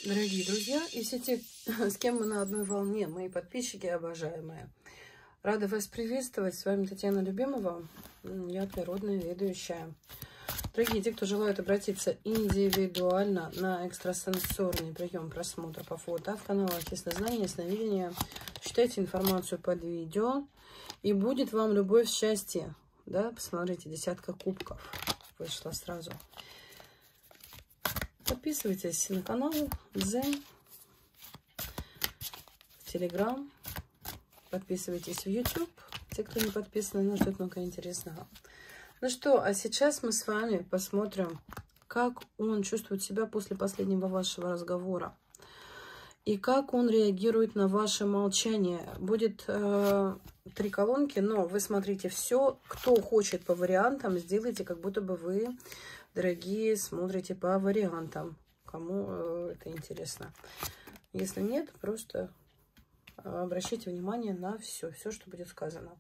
Дорогие друзья и все те, с кем мы на одной волне, мои подписчики обожаемые. Рада вас приветствовать. С вами Татьяна Любимова. Я природная ведущая. Дорогие, те, кто желают обратиться индивидуально на экстрасенсорный прием просмотра по фото в каналах Яснознание, Ясновидение, читайте информацию под видео, и будет вам любовь, счастье. Да, посмотрите, 10 кубков вышла сразу. Подписывайтесь на канал Дзен, в Телеграм, подписывайтесь в YouTube, те, кто не подписаны, нас ждет много интересного. Ну что, а сейчас мы с вами посмотрим, как он чувствует себя после последнего вашего разговора. И как он реагирует на ваше молчание. Будет 3 колонки, но вы смотрите все. Кто хочет по вариантам, сделайте, как будто бы вы, дорогие, смотрите по вариантам. Кому это интересно. Если нет, просто обращайте внимание на все, что будет сказано.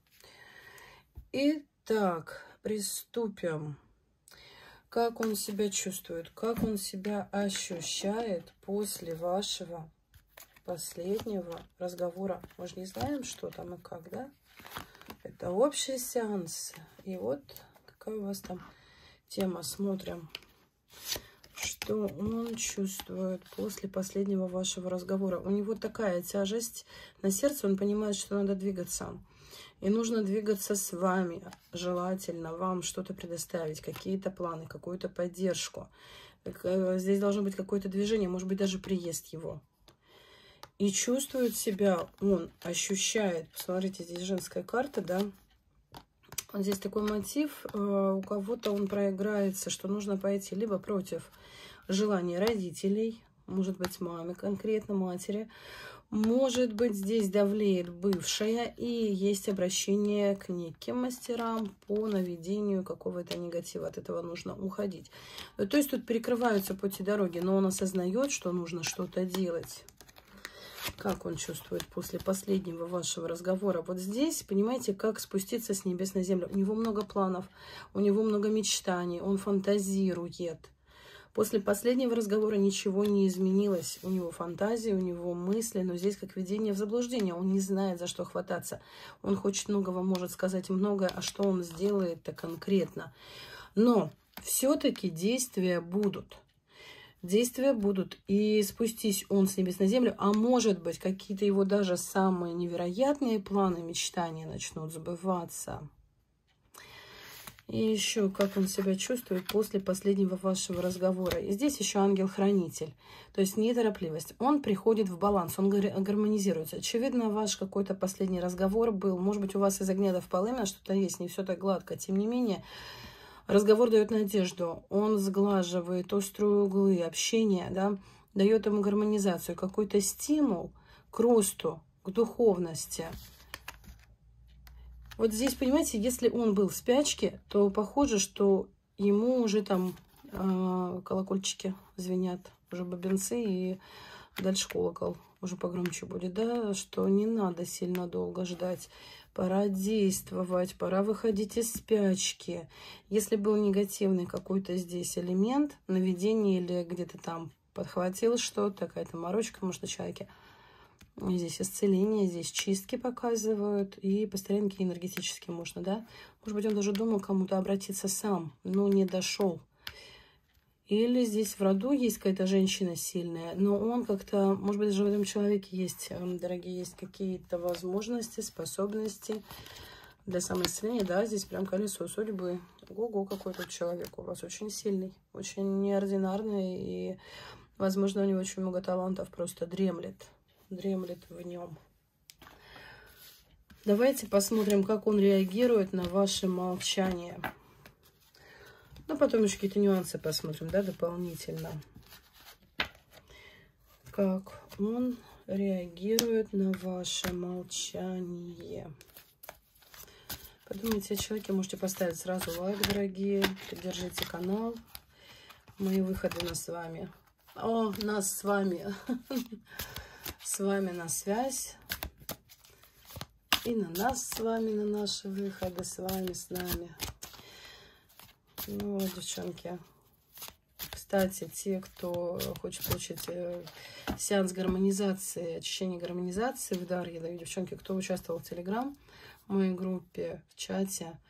Итак, приступим. Как он себя чувствует, как он себя ощущает после вашего последнего разговора. Мы же не знаем, что там и как, да? Это общий сеанс. И вот какая у вас там тема. Смотрим, что он чувствует после последнего вашего разговора. У него такая тяжесть на сердце, он понимает, что надо двигаться. И нужно двигаться с вами. Желательно вам что-то предоставить, какие-то планы, какую-то поддержку. Здесь должно быть какое-то движение, может быть, даже приезд его. И чувствует себя, он ощущает, посмотрите, здесь женская карта, да, вот здесь такой мотив, у кого-то он проиграется, что нужно пойти либо против желания родителей, может быть, маме конкретно, матери, может быть, здесь давлеет бывшая, и есть обращение к неким мастерам по наведению какого-то негатива, от этого нужно уходить. То есть тут перекрываются пути дороги, но он осознает, что нужно что-то делать. Как он чувствует после последнего вашего разговора? Вот здесь, понимаете, как спуститься с небес на землю. У него много планов, у него много мечтаний, он фантазирует. После последнего разговора ничего не изменилось. У него фантазии, у него мысли, но здесь как видение в заблуждение. Он не знает, за что хвататься. Он хочет многого, может сказать многое, а что он сделает-то конкретно. Но все-таки действия будут. Действия будут, и спустись он с небес на землю, а может быть, какие-то его даже самые невероятные планы, мечтания начнут сбываться. И еще, как он себя чувствует после последнего вашего разговора. И здесь еще ангел-хранитель, то есть неторопливость. Он приходит в баланс, он гармонизируется. Очевидно, ваш какой-то последний разговор был, может быть, у вас из огня до полымя что-то есть, не все так гладко, тем не менее... Разговор дает надежду, он сглаживает острые углы общения, да, дает ему гармонизацию, какой-то стимул к росту, к духовности. Вот здесь, понимаете, если он был в спячке, то похоже, что ему уже там колокольчики звенят, уже бубенцы, и дальше колокол уже погромче будет, да, что не надо сильно долго ждать. Пора действовать, пора выходить из спячки. Если был негативный какой-то здесь элемент, наведение или где-то там подхватил что-то, какая-то морочка, может, на человеке. Здесь исцеление, здесь чистки показывают. И по старинке энергетически можно, да. Может быть, он даже думал кому-то обратиться сам, но не дошел. Или здесь в роду есть какая-то женщина сильная, но он как-то, может быть, даже в этом человеке есть, дорогие, есть какие-то возможности, способности для самоисцеления. Да, здесь прям колесо судьбы. Ого, какой тут человек у вас очень сильный, очень неординарный. И, возможно, у него очень много талантов, просто дремлет в нем. Давайте посмотрим, как он реагирует на ваше молчание. Ну, потом еще какие-то нюансы посмотрим, да, дополнительно. Как он реагирует на ваше молчание. Подумайте о человеке, можете поставить сразу лайк, дорогие. Поддержите канал. Мои выходы с вами. О, нас с вами. С вами на связь. И на нас с вами, на наши выходы, с вами, с нами. Ну вот, девчонки, Кстати, те, кто хочет получить сеанс гармонизации, очищения гармонизации в дар, я даю, девчонки, кто участвовал в Телеграм, в моей группе, в чате,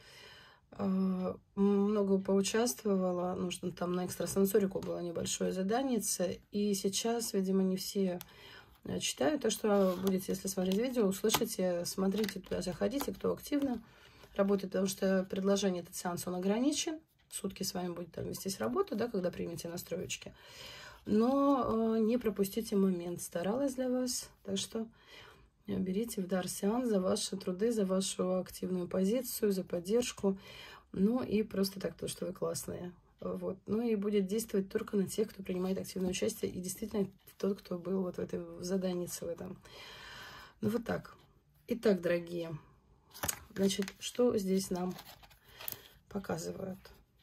много поучаствовала, нужно там на экстрасенсорику было небольшое задание, и сейчас, видимо, не все читают, то, что будете, если смотреть видео, услышите, смотрите туда, заходите, кто активно работает, потому что предложение, этот сеанс, он ограничен, сутки с вами будет там вестись работа, да, когда примете настроечки, но не пропустите момент, старалась для вас, так что берите в дар сеанс за ваши труды, за вашу активную позицию, за поддержку. Ну и просто так, то, что вы классные. Вот. Ну и будет действовать только на тех, кто принимает активное участие. И действительно тот, кто был вот в этой заданице в этом. Ну вот так. Итак, дорогие. Значит, что здесь нам показывают?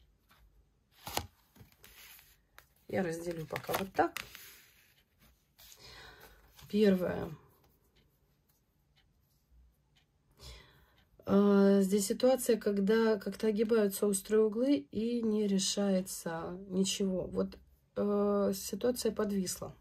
Я разделю пока вот так. Первое. Здесь ситуация, когда как-то огибаются острые углы и не решается ничего. Вот ситуация подвисла.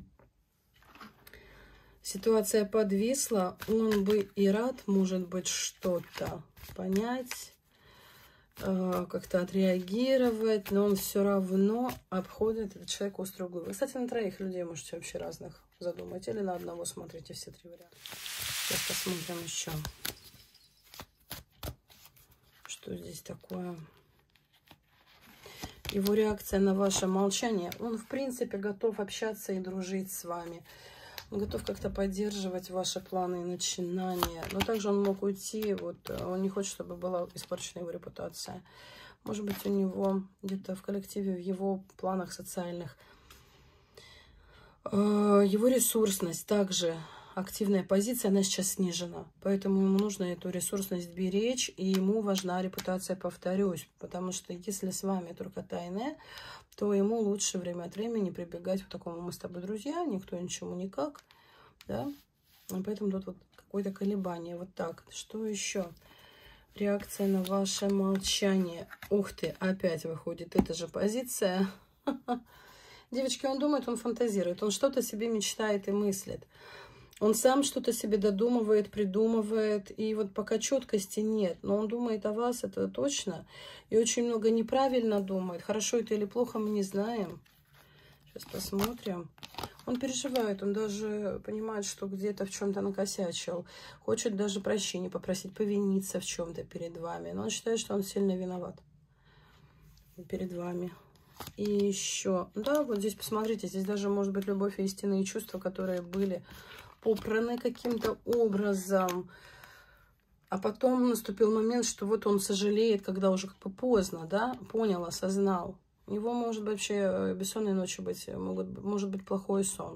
Ситуация подвисла. Он бы и рад, может быть, что-то понять, как-то отреагировать, но он все равно обходит, этот человек, острые углы. Вы, кстати, на троих людей можете вообще разных задумать. Или на одного смотрите все три варианта. Сейчас посмотрим еще. Что здесь такое? Его реакция на ваше молчание. Он, в принципе, готов общаться и дружить с вами. Он готов как-то поддерживать ваши планы и начинания. Но также он мог уйти. Вот, он не хочет, чтобы была испорчена его репутация. Может быть, у него где-то в коллективе, в его планах социальных. Его ресурсность также. Активная позиция, она сейчас снижена. Поэтому ему нужно эту ресурсность беречь. И ему важна репутация, повторюсь. Потому что если с вами только тайное, то ему лучше время от времени прибегать к такому: мы с тобой друзья, никто ничему никак. Да? И поэтому тут вот какое-то колебание. Вот так. Что еще? Реакция на ваше молчание. Ух ты, опять выходит эта же позиция. Девочки, он думает, он фантазирует. Он что-то себе мечтает и мыслит. Он сам что-то себе додумывает, придумывает, и вот пока четкости нет, но он думает о вас, это точно, и очень много неправильно думает. Хорошо это или плохо, мы не знаем. Сейчас посмотрим. Он переживает, он даже понимает, что где-то в чем-то накосячил, хочет даже прощения попросить, повиниться в чем-то перед вами, но он считает, что он сильно виноват перед вами. И еще, да, вот здесь посмотрите, здесь даже может быть любовь и истинные чувства, которые были попраны каким-то образом, а потом наступил момент, что вот он сожалеет, когда уже как бы поздно, да, понял, осознал. У него может быть вообще бессонные ночи быть, может быть плохой сон.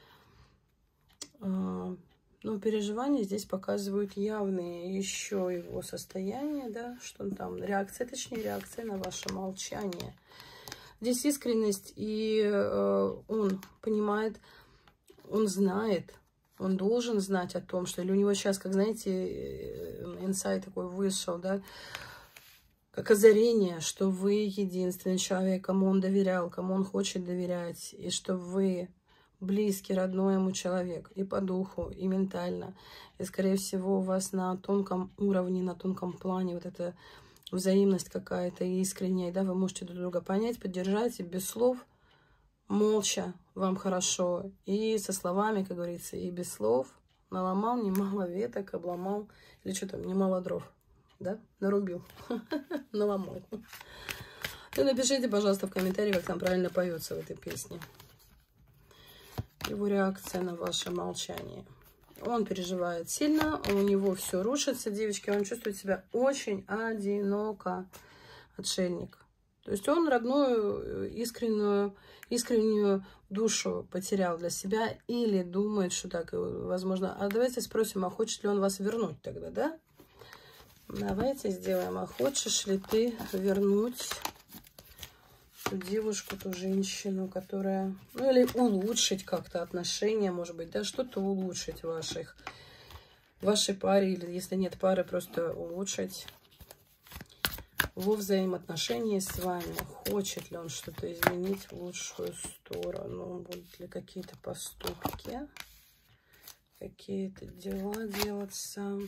Но переживания здесь показывают явные еще его состояние, да, что он там, реакция, точнее реакция на ваше молчание. Здесь искренность, и он понимает, он знает, он должен знать о том, что или у него сейчас, как знаете, инсайт такой вышел, да, как озарение, что вы единственный человек, кому он доверял, кому он хочет доверять, и что вы близкий, родной ему человек и по духу, и ментально. И, скорее всего, у вас на тонком уровне, на тонком плане вот эта взаимность какая-то искренняя, да, вы можете друг друга понять, поддержать, и без слов, молча вам хорошо, и со словами, как говорится, и без слов. Наломал немало веток, обломал, или что там, немало дров, да, нарубил, наломал. И напишите, пожалуйста, в комментарии, как там правильно поется в этой песне. Его реакция на ваше молчание. Он переживает сильно, у него все рушится, девочки, он чувствует себя очень одиноко, отшельник. То есть он родную, искреннюю душу потерял для себя или думает, что так, возможно. А давайте спросим, а хочет ли он вас вернуть тогда, да? Давайте сделаем, а хочешь ли ты вернуть ту девушку, ту женщину, которая... Ну, или улучшить как-то отношения, может быть, да, что-то улучшить в вашей паре, или если нет пары, просто улучшить во взаимоотношении с вами. Хочет ли он что-то изменить в лучшую сторону? Будут ли какие-то поступки, какие-то дела делаться?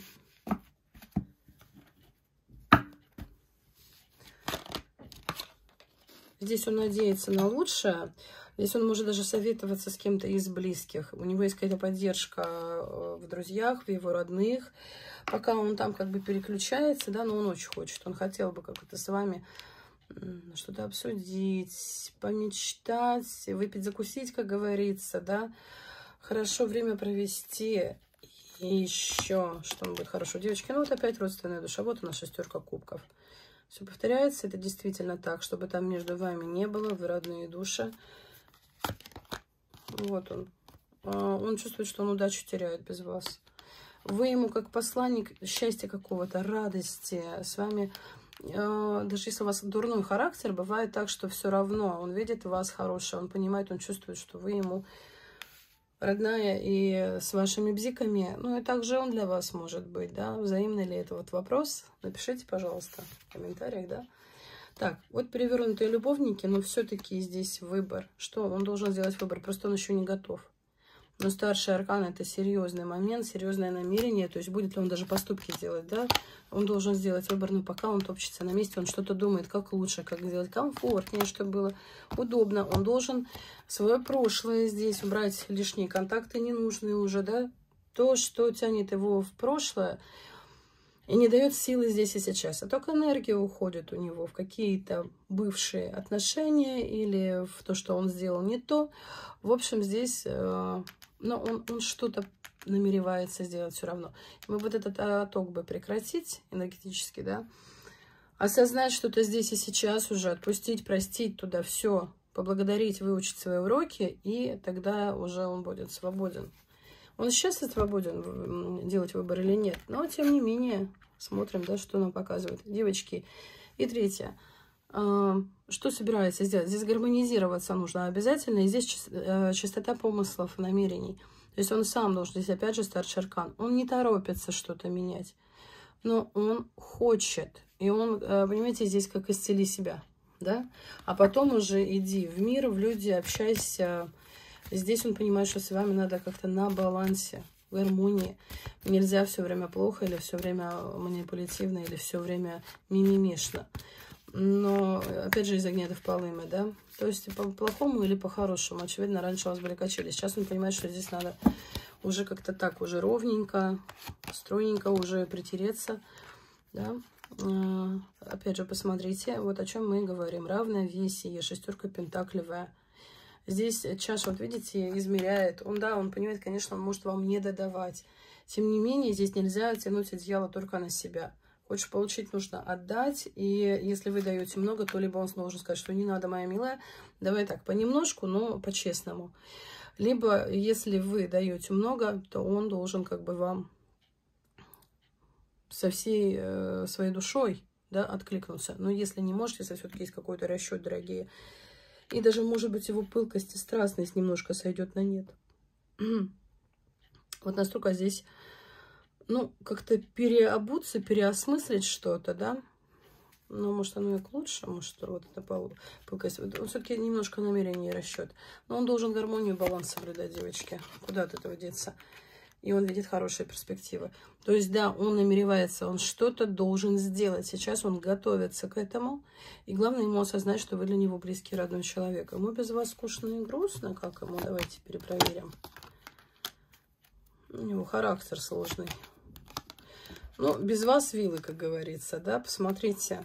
Здесь он надеется на лучшее. Здесь он может даже советоваться с кем-то из близких. У него есть какая-то поддержка в друзьях, в его родных. Пока он там как бы переключается, да, но он очень хочет. Он хотел бы как-то с вами что-то обсудить, помечтать, выпить, закусить, как говорится, да. Хорошо время провести. И еще, что он будет хорошо. Девочки, ну вот опять родственная душа. Вот у нас 6 кубков. Все повторяется, это действительно так, чтобы там между вами не было, вы родные души. Вот он. Он чувствует, что он удачу теряет без вас. Вы ему как посланник счастья какого-то, радости. С вами, даже если у вас дурной характер, бывает так, что все равно он видит в вас хорошее, он понимает, он чувствует, что вы ему родная и с вашими бзиками. Ну и также он для вас может быть, да. Взаимно ли это вот вопрос? Напишите, пожалуйста, в комментариях, да. Так, вот перевернутые любовники, но все-таки здесь выбор. Что? Он должен сделать выбор, просто он еще не готов. Но старший аркан — это серьезный момент, серьезное намерение. То есть будет ли он даже поступки делать, да? Он должен сделать выбор, но пока он топчется на месте, он что-то думает, как лучше, как сделать комфортнее, чтобы было удобно. Он должен свое прошлое здесь убрать, лишние контакты ненужные уже, да? То, что тянет его в прошлое и не дает силы здесь и сейчас. А только энергия уходит у него в какие-то бывшие отношения или в то, что он сделал не то. В общем, здесь... Но он что-то намеревается сделать все равно. Мы вот этот отток бы прекратить энергетически, да, осознать что-то здесь и сейчас уже, отпустить, простить туда все, поблагодарить, выучить свои уроки, и тогда уже он будет свободен. Он сейчас свободен делать выбор или нет, но тем не менее смотрим, да, что нам показывает. Девочки. И третье. Что собирается сделать? Здесь гармонизироваться нужно обязательно. И здесь чистота помыслов, намерений. То есть он сам должен, здесь опять же старший аркан. Он не торопится что-то менять. Но он хочет. И он, понимаете, здесь как исцели себя. Да? А потом уже иди в мир, в люди, общайся. Здесь он понимает, что с вами надо как-то на балансе, в гармонии. Нельзя все время плохо, или все время манипулятивно, или все время мимимишно. Но, опять же, из-за гнева в полыми, да? То есть по плохому или по хорошему. Очевидно, раньше у вас были качели. Сейчас он понимает, что здесь надо уже как-то так, уже ровненько, стройненько уже притереться, да? Опять же, посмотрите, вот о чем мы говорим. Равновесие, 6 пентаклевая. Здесь чаша, вот видите, измеряет. Он, да, он понимает, конечно, он может вам не додавать. Тем не менее, здесь нельзя тянуть одеяло только на себя. Хочешь получить, нужно отдать. И если вы даете много, то либо он должен сказать, что не надо, моя милая, давай так, понемножку, но по-честному. Либо, если вы даете много, то он должен как бы вам со всей своей душой, да, откликнуться. Но если не можете, если все-таки есть какой-то расчет, дорогие, и даже, может быть, его пылкость и страстность немножко сойдет на нет. Вот настолько здесь... Ну, как-то переобуться, переосмыслить что-то, да. Ну, может, оно и к лучшему, может, вот это пылкость. Он все-таки немножко намерение и расчет. Но он должен гармонию, баланс соблюдать, девочки. Куда от этого деться? И он видит хорошие перспективы. То есть, да, он намеревается, он что-то должен сделать. Сейчас он готовится к этому. И главное ему осознать, что вы для него близкий, родной человек. Ему без вас скучно и грустно. Как ему? Давайте перепроверим. У него характер сложный. Ну, без вас вилы, как говорится, да, посмотрите.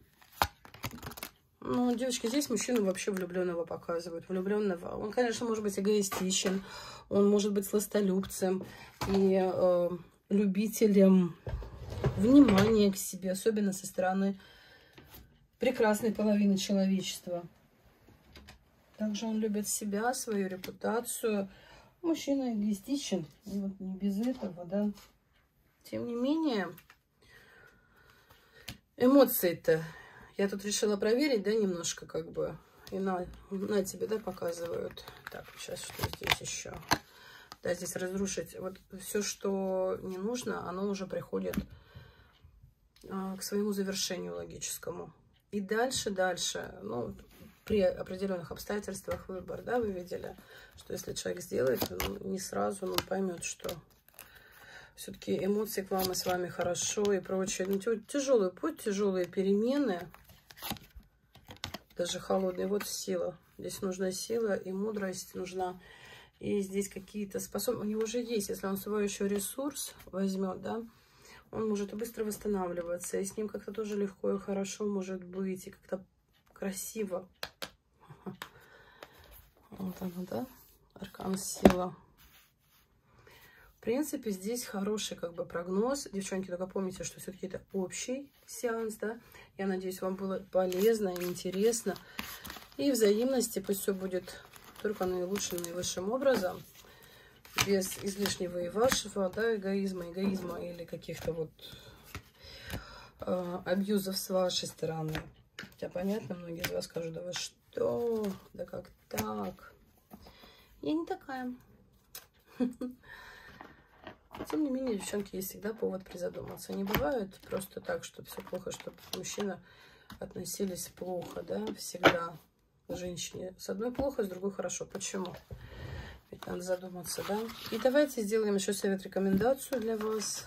Ну, девочки, здесь мужчину вообще влюбленного показывают, влюбленного. Он, конечно, может быть эгоистичен, он может быть сластолюбцем и любителем внимания к себе, особенно со стороны прекрасной половины человечества. Также он любит себя, свою репутацию. Мужчина эгоистичен, и вот не без этого, да. Тем не менее, эмоции-то я тут решила проверить, да, немножко как бы. И на тебе, да, показывают. Так, сейчас что здесь еще? Да, здесь разрушить. Вот все, что не нужно, оно уже приходит к своему завершению логическому. И дальше, ну, при определенных обстоятельствах выбор, да, вы видели, что если человек сделает, он не сразу, но поймет, что все-таки эмоции к вам и с вами хорошо и прочее. Ну, тяжелый путь, тяжелые перемены, даже холодный. Вот сила. Здесь нужна сила и мудрость нужна. И здесь какие-то способности. У него уже есть, если он свой еще ресурс возьмет, да, он может и быстро восстанавливаться. И с ним как-то тоже легко и хорошо может быть. И как-то красиво. Вот оно, да? Аркан сила. В принципе, здесь хороший как бы прогноз. Девчонки, только помните, что все-таки это общий сеанс, да? Я надеюсь, вам было полезно и интересно. И взаимности, пусть все будет только наилучшим, наивысшим образом. Без излишнего и вашего, да, эгоизма или каких-то вот абьюзов с вашей стороны. Хотя, понятно, многие из вас скажут, да вы что? Да как так? Я не такая. Тем не менее, девчонки, есть всегда повод призадуматься. Не бывает просто так, чтобы все плохо, чтобы мужчины относились плохо, да, всегда к женщине. С одной плохо, с другой хорошо. Почему? Ведь надо задуматься, да? И давайте сделаем еще совет-рекомендацию для вас.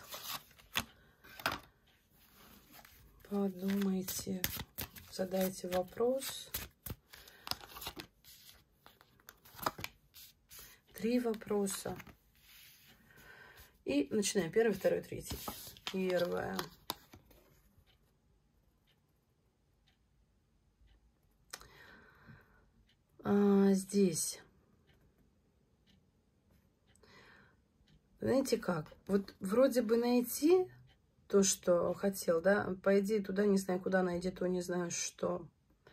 Подумайте, задайте вопрос. 3 вопроса. И начинаем. 1, 2, 3. Первое. Здесь. Знаете как? Вот вроде бы найти то, что хотел, да? По идее, туда не знаю куда, найди то, не знаю что.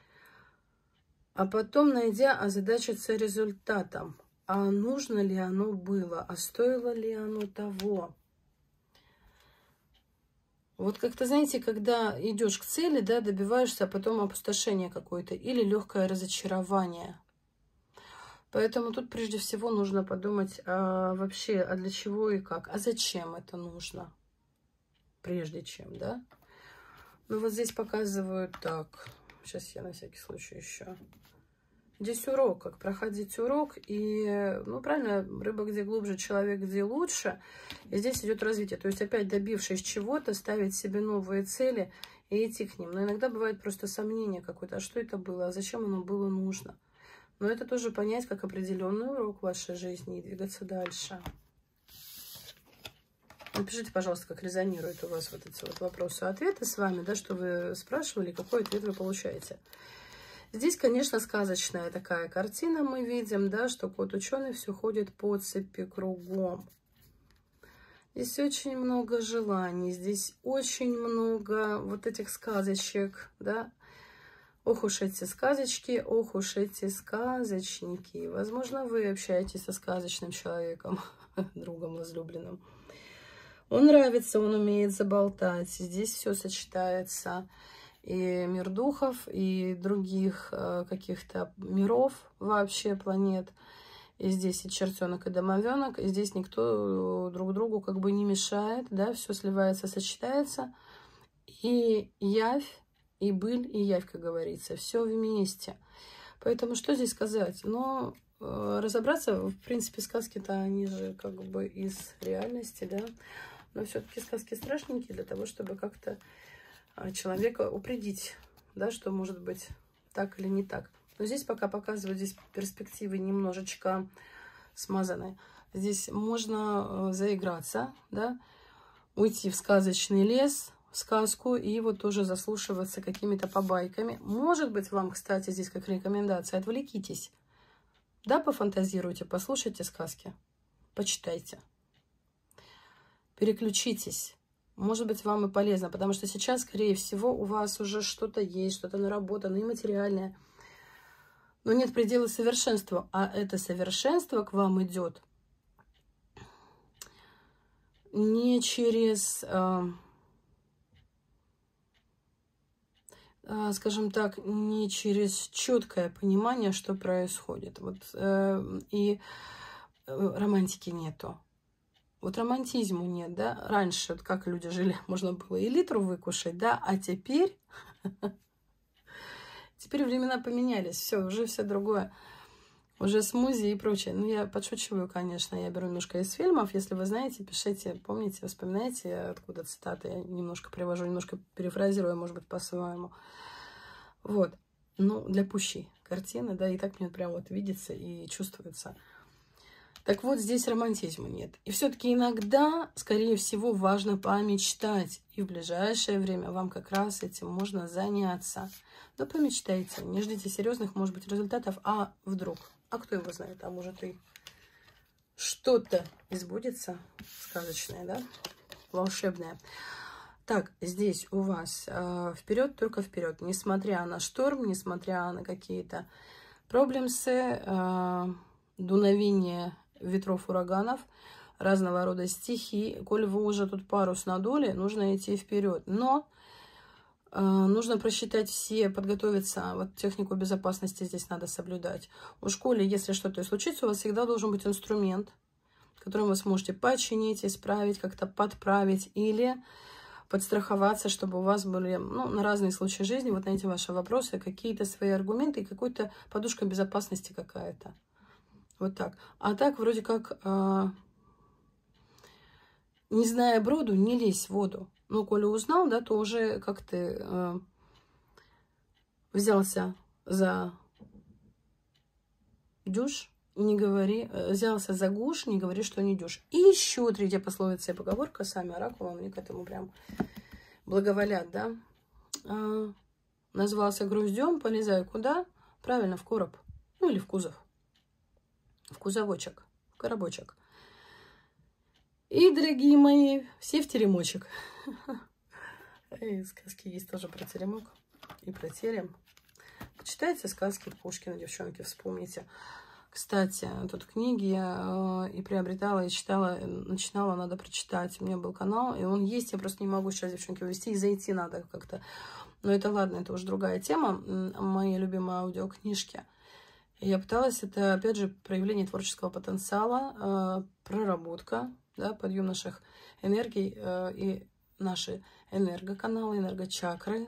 А потом, найдя, озадачиться результатом. А нужно ли оно было? А стоило ли оно того? Вот как-то, знаете, когда идешь к цели, да, добиваешься, а потом опустошение какое-то или легкое разочарование. Поэтому тут прежде всего нужно подумать вообще, а для чего и как, а зачем это нужно, прежде чем, да. Ну вот здесь показывают так, сейчас я на всякий случай еще. Здесь урок, как проходить урок, и, ну, правильно, рыба где глубже, человек где лучше, и здесь идет развитие, то есть опять добившись чего-то, ставить себе новые цели и идти к ним. Но иногда бывает просто сомнение какое-то, а что это было, а зачем оно было нужно. Но это тоже понять как определенный урок в вашей жизни и двигаться дальше. Напишите, пожалуйста, как резонирует у вас вот эти вот вопросы и ответы с вами, да, что вы спрашивали, какой ответ вы получаете. Здесь, конечно, сказочная такая картина мы видим, да, что кот-ученый все ходит по цепи кругом. Здесь очень много желаний, здесь очень много вот этих сказочек, да. Ох уж эти сказочки, ох уж эти сказочники. Возможно, вы общаетесь со сказочным человеком, другом возлюбленным. Он нравится, он умеет заболтать. Здесь все сочетается. И мир духов, и других каких-то миров вообще, планет. И здесь и чертенок, и домовенок. И здесь никто друг другу как бы не мешает, да, все сливается, сочетается. И явь, и быль, и явь, как говорится, все вместе. Поэтому что здесь сказать? Но разобраться, в принципе, сказки-то они же как бы из реальности, да. Но все-таки сказки страшненькие для того, чтобы как-то человека упредить, да, что может быть так или не так. Но здесь пока показывают, здесь перспективы немножечко смазаны. Здесь можно заиграться, да, уйти в сказочный лес, в сказку, и вот тоже заслушиваться какими-то побайками. Может быть, вам, кстати, здесь как рекомендация, отвлекитесь, да, пофантазируйте, послушайте сказки, почитайте, переключитесь. Может быть, вам и полезно, потому что сейчас, скорее всего, у вас уже что-то есть, что-то наработано и материальное. Но нет предела совершенства, а это совершенство к вам идет не через, скажем так, не через четкое понимание, что происходит. Вот, и романтики нету. Вот романтизму нет, да? Раньше, вот как люди жили, можно было и литру выкушать, да? А теперь... Теперь времена поменялись, все, уже все другое. Уже смузи и прочее. Ну, я подшучиваю, конечно, я беру немножко из фильмов. Если вы знаете, пишите, помните, вспоминайте, откуда цитаты. Я немножко привожу, немножко перефразирую, может быть, по-своему. Вот. Ну, для пущей картины, да, и так мне прям вот видится и чувствуется. Так вот, здесь романтизма нет. И все-таки иногда, скорее всего, важно помечтать. И в ближайшее время вам как раз этим можно заняться. Но помечтайте, не ждите серьезных, может быть, результатов, а вдруг. А кто его знает, а может и что-то избудется сказочное, да, волшебное. Так, здесь у вас вперед, только вперед. Несмотря на шторм, несмотря на какие-то проблемсы, дуновения ветров, ураганов, разного рода стихий. Коль вы уже тут парус надули, нужно идти вперед. Но нужно просчитать все, подготовиться. Вот технику безопасности здесь надо соблюдать. У школы, если что-то и случится, у вас всегда должен быть инструмент, которым вы сможете починить, исправить, как-то подправить или подстраховаться, чтобы у вас были, ну, на разные случаи жизни, вот на эти ваши вопросы, какие-то свои аргументы и какая-то подушка безопасности какая-то. Вот так. А так, вроде как, не зная броду, не лезь в воду. Ну, коли узнал, да, то уже как ты взялся за дюж, не говори, взялся за гуш, не говори, что не дюж. И еще третья пословица и поговорка, сами оракулы, мне к этому прям благоволят, да. Назвался груздем, полезай куда? Правильно, в короб. Ну, или в кузов. В кузовочек, в коробочек. И, дорогие мои, все в теремочек. И сказки есть тоже про теремок и про терем. Почитайте сказки Пушкина, девчонки, вспомните. Кстати, тут книги я и приобретала, и читала, начинала, надо прочитать. У меня был канал, и он есть, я просто не могу сейчас, девчонки, ввести, и зайти надо как-то. Но это ладно, это уже другая тема, мои любимые аудиокнижки. И я пыталась, это, опять же, проявление творческого потенциала, проработка, да, подъем наших энергий и наши энергоканалы, энергочакры.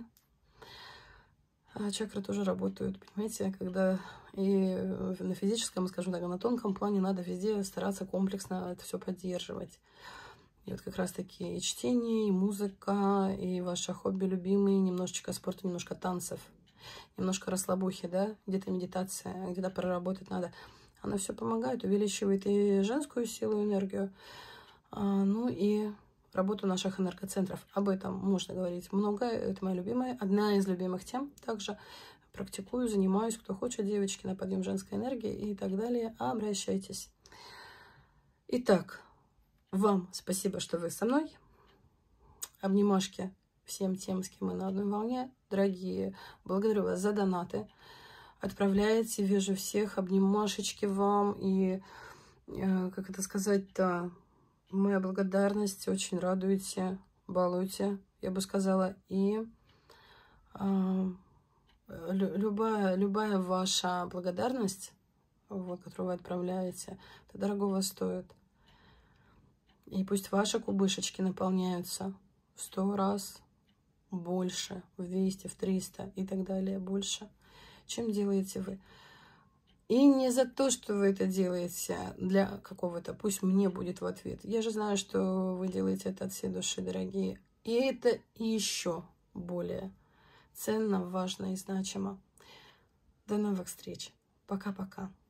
А чакры тоже работают, понимаете, когда и на физическом, скажем так, на тонком плане надо везде стараться комплексно это все поддерживать. И вот как раз-таки и чтение, и музыка, и ваши хобби любимые, немножечко спорта, немножко танцев, немножко расслабухи, да, где-то медитация, где-то проработать надо. Оно все помогает, увеличивает и женскую силу, энергию, ну и работу наших энергоцентров. Об этом можно говорить много, это моя любимая, одна из любимых тем. Также практикую, занимаюсь, кто хочет, девочки, на подъем женской энергии и так далее. Обращайтесь. Итак, вам спасибо, что вы со мной. Обнимашки всем тем, с кем мы на одной волне. Дорогие, благодарю вас за донаты. Отправляйте, вижу всех, обнимашечки вам. И, как это сказать-то, моя благодарность, очень радуете, балуете, я бы сказала. И любая ваша благодарность, вот, которую вы отправляете, это дорогого стоит. И пусть ваши кубышечки наполняются в 100 раз больше, в 200, в 300 и так далее больше, чем делаете вы. И не за то, что вы это делаете для какого-то, пусть мне будет в ответ. Я же знаю, что вы делаете это от всей души, дорогие. И это еще более ценно, важно и значимо. До новых встреч. Пока-пока.